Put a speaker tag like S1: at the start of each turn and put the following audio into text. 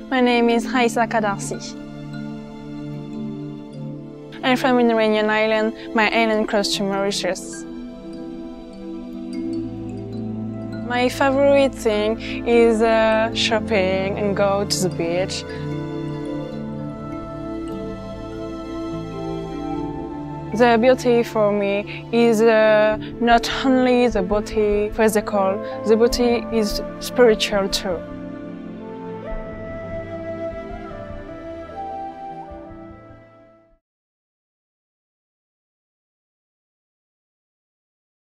S1: My name is Raissa Kadarsi. I'm from Indonesian island. My island close to Mauritius. My favorite thing is shopping and go to the beach. The beauty for me is not only the beauty physical, the beauty is spiritual too.